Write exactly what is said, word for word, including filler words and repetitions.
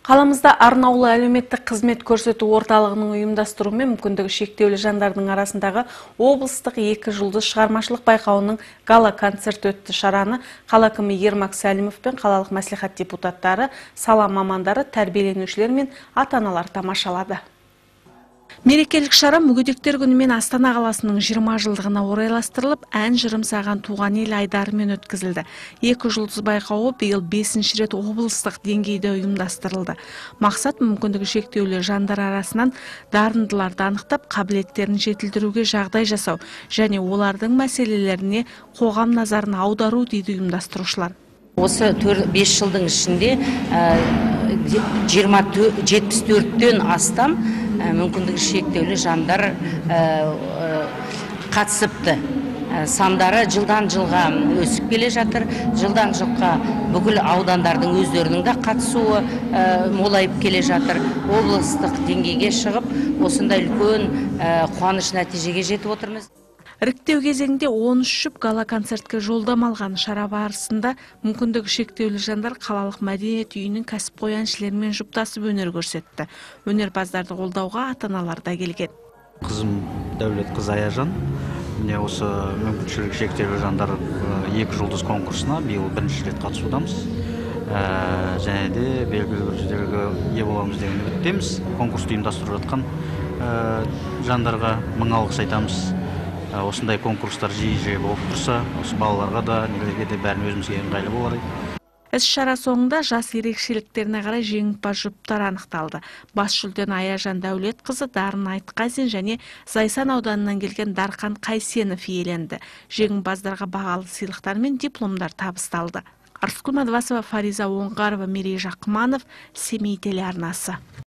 Қаламызда арнаулы әлеуметтік қызмет көрсету орталығының ұйымдастыруымен мүмкіндігі шектеулі жандардың арасындағы облыстық екі жұлдыз шығармашылық байқауының гала-концерт өтті. Шараны қала әкімі Ермак Сәлімов пен қалалық мәслихат депутаттары, сала мамандары, тәрбиеленушілер мен ата-аналар тамашалады. Мерекелік шара мүгедектер күнімен Астана қаласының жиырма жылдығына орайластырылып, ән жырым саған туған ел айдарымен өткізілді. Екі жұлдыз байқауы биыл бесінші рет облыстық деңгейде ұйымдастырылды. Мақсат мүмкіндігі шектеулі жандар арасынан дарындыларды анықтап, қабілеттерін жетілдіруге жағдай жасау және олардың мәселелеріне қоғам назарын аудару дейді ұйымдастырушылар. Осы бес жылдың ішінде жетпіс төрттен астам мүмкіндігі шектеулі жандар қатысыпты. Сандары жылдан жылға өсіп келе жатыр. Жылдан жылға бүкіл аудандардың өздерінің де қатысуы молайып келе жатыр. Облыстық деңгейге шығып, осындай үлкен қуаныш нәтижеге жетіп отырмыз. Іріктеу кезеңде он үш жұп гала-концертке жолдама алған. Шара барысында мүмкіндігі шектеулі жандар қалалық мәдениет үйінің кәсіпқой әншілерімен жұптасып өнер көрсетті. Өнерпаздарды қолдауға ата-аналар да келген. Қызым Дәулет қыз Аяжан, міне осы мүмкіншілігі шектеулі жандар екі жұлдыз конкурсына биыл бірінші рет қатысудамыз. Және де белгілі бір жүлдеге ие боламыз деген үміттеміз. Конкурсты ұйымдастырып жатқан жандарға мың алғыс айтамыз. Осындай конкурстар жиі-жиі болып тұрса, осы балаларға да, нелерге де бәрін өзімізге ыңғайлы болар еді. Іс-шара соңында жас ерекшеліктеріне қарай жеңімпаз жұптар анықталды. Бас жүлдені Аяжан Дәулет қызы, Дарын Айтқазин және Зайсан ауданынан келген Дарқан Қайсенов иеленді. Жеңімпаздарға бағалы сыйлықтар мен дипломдар табысталды. Арыскүл Мадвасова, Фариза Оңғарова, Мерей Жақманов, Семей телеарнасы.